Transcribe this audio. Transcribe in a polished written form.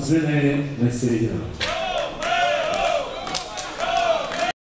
忘れないでメッセージなの。